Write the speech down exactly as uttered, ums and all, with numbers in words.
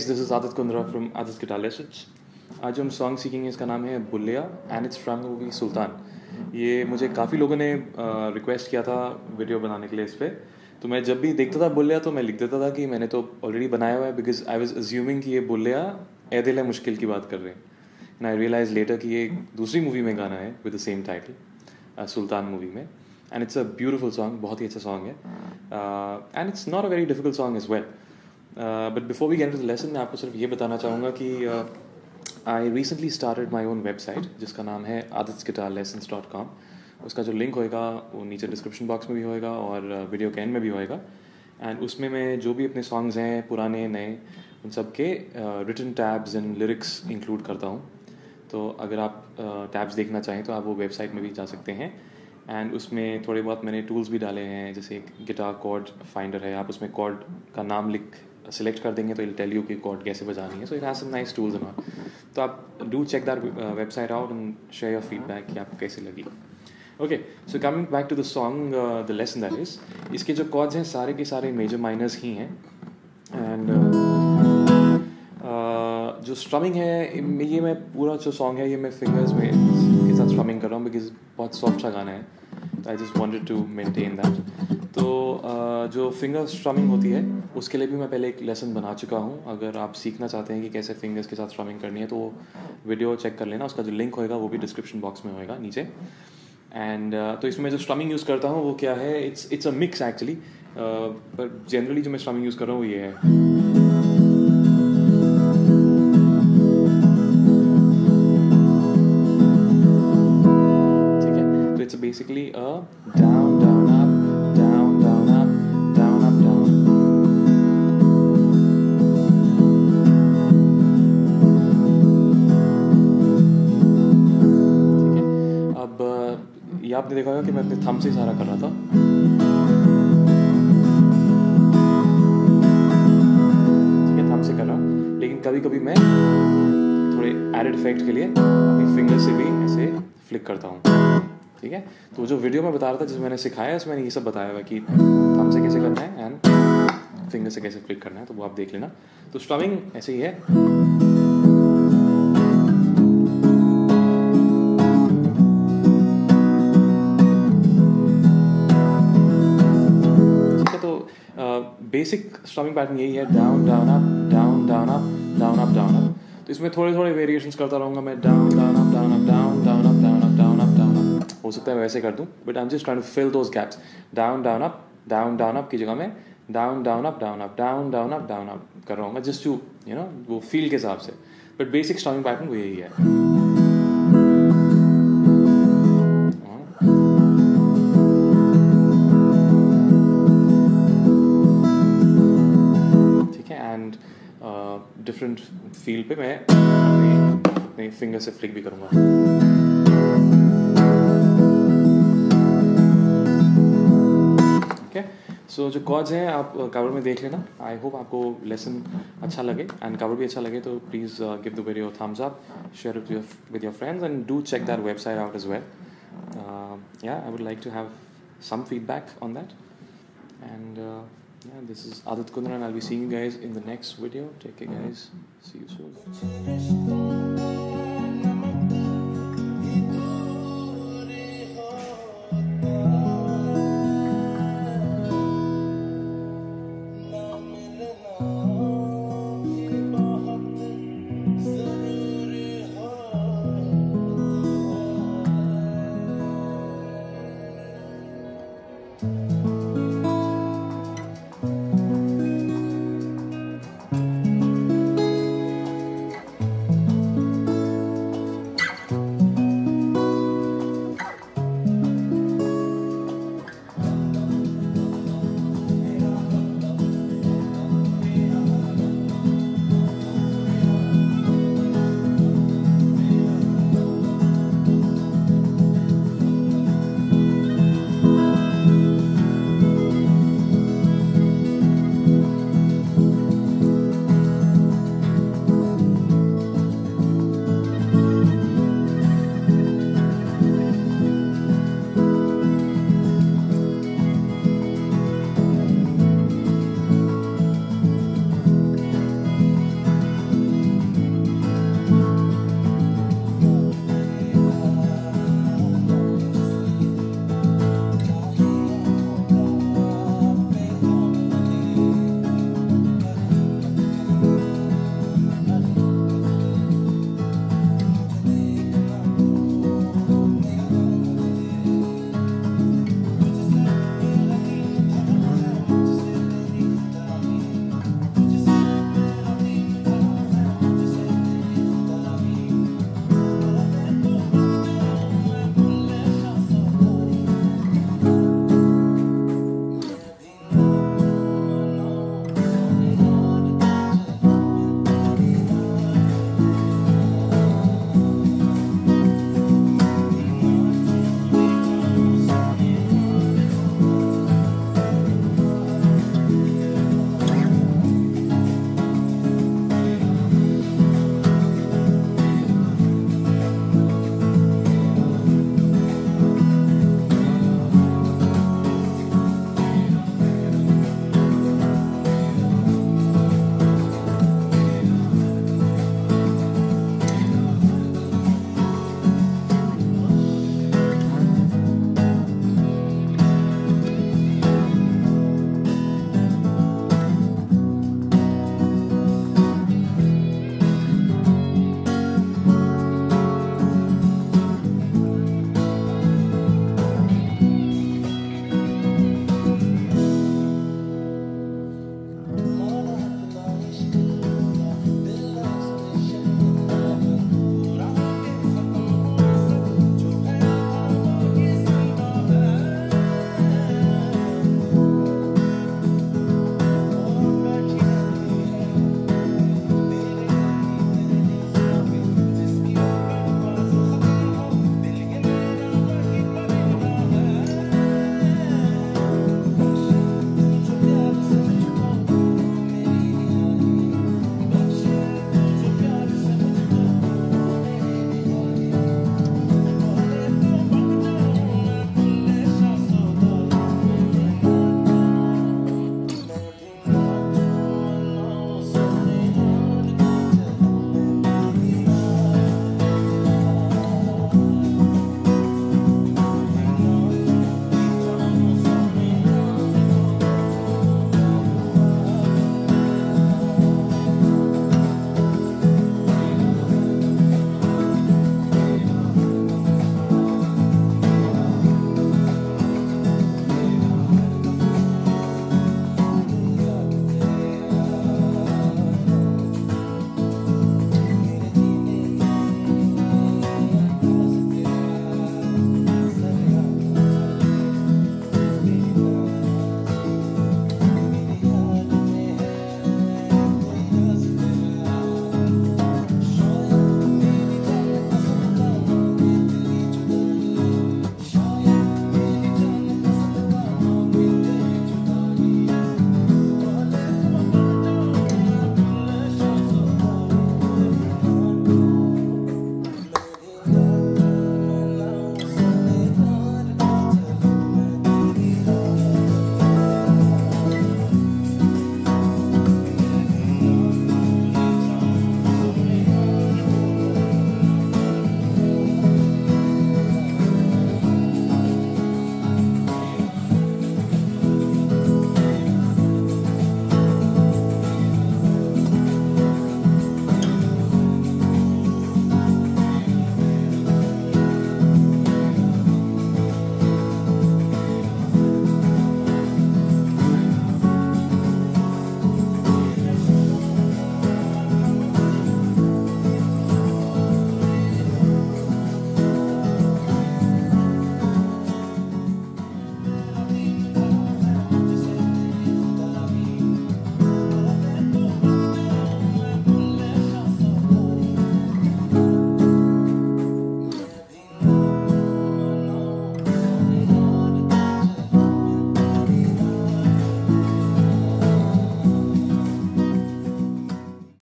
Guys, this is Aditya Kundra from Aditya guitar lessons. आज जो हम सॉन्ग सीखेंगे इसका नाम है Bulleya and it's from the movie Sultan. ये मुझे काफ़ी लोगों ने रिक्वेस्ट किया था वीडियो बनाने के लिए इस पर। तो मैं जब भी देखता था बुल्लिया तो मैं लिख देता था कि मैंने तो ऑलरेडी बनाया हुआ है, बिकॉज आई वाज अज्यूमिंग कि ये बुल्लिया ए दिल है मुश्किल की बात कर रहे हैं। एंड आई रियलाइज लेटर कि ये दूसरी मूवी में गाना है with the same title, Sultan movie में। And it's a beautiful song, बहुत ही अच्छा सॉन्ग है and it's not a very difficult song as well. But before we get into the lesson मैं आपको सिर्फ ये बताना चाहूँगा कि I recently started my own website जिसका नाम है Aditya guitar lessons dot com. उसका जो लिंक होएगा वो नीचे डिस्क्रिप्शन बॉक्स में भी होएगा और वीडियो के एंड में भी होएगा। एंड उसमें मैं जो भी अपने सॉन्ग्स हैं पुराने नए उन सब के written tabs and lyrics include करता हूँ। तो अगर आप टैब्स uh, देखना चाहें तो आप वो वेबसाइट में भी जा सकते हैं। एंड उसमें थोड़े बहुत मैंने टूल्स भी डाले हैं, जैसे एक गिटार कॉर्ड फाइंडर है, आप उसमें कॉर्ड का नाम लिख सिलेक्ट कर देंगे तो इल टेल यू कि कॉर्ड कैसे बजानी है। So it has some nice tools in all. तो आप do check that website out and share your feedback कि आपको कैसे लगी। Okay, so coming back to the song, the lesson that is, इसके जो कॉर्ड्स हैं सारे के सारे मेजर माइनर्स ही हैं। एंड uh, uh, जो स्ट्रमिंग है ये मैं पूरा जो सॉन्ग है ये मैं फिंगर्स में के साथ स्ट्रमिंग कर रहा हूँ, बिकॉज बहुत सॉफ्ट सा गाना है। तो I just wanted to maintain that. तो uh, जो फिंगर स्ट्रमिंग होती है उसके लिए भी मैं पहले एक लेसन बना चुका हूँ। अगर आप सीखना चाहते हैं कि कैसे फिंगर्स के साथ स्ट्रमिंग करनी है तो वीडियो चेक कर लेना, उसका जो लिंक होएगा वो भी डिस्क्रिप्शन बॉक्स में होएगा नीचे। एंड uh, तो इसमें मैं जो स्ट्रमिंग यूज़ करता हूँ वो क्या है, it's it's a mix actually, पर जनरली जो मैं स्ट्रमिंग यूज़ कर रहा हूँ वो ये है। ठीक है, तो it's basically a down down up down down up down up down. ठीक है, अब ये आपने देखा होगा कि मैं अपने थंब से सारा कर रहा था। ठीक है, थंब से कर रहा हूँ, लेकिन कभी कभी मैं थोड़े एडेड इफेक्ट के लिए अपनी फिंगर से भी ऐसे फ्लिक करता हूँ। ठीक है, तो जो वीडियो में बता रहा था जिसमें मैंने सिखाया उसमें ये सब बताया हुआ कि थंब से कैसे करना है एंड फिंगर से कैसे फ्लिक करना है, तो वो आप देख लेना। तो स्ट्रमिंग ऐसे ही है। बेसिक स्ट्रमिंग पैटर्न यही है, down down up down down up down up down up. तो इसमें थोड़े थोड़े वेरिएशंस करता रहूँगा मैं, down down up down up down down up down up down up down up. हो सकता है मैं वैसे कर दूँ, but I am just trying to fill those gaps. Down down up down down up की जगह में down down up down up down down up down up कर रहा हूँ, जस्ट टू यू नो वो फील के हिसाब से। बट बेसिक स्ट्रमिंग पैटर्न वो यही है। डिफरेंट फील पे मैं अपने फिंगर से फ्लिक भी करूँगा। ओके, सो जो कॉर्ड्स हैं आप कवर में देख लेना। आई होप आपको लेसन अच्छा लगे एंड कवर भी अच्छा लगे, तो please give the video thumbs up, share it with your friends and do check that website out as well. या I would like to have some feedback on that. And uh, yeah, this is Adit Kundra and I'll be seeing you guys in the next video. Take care guys, see you soon.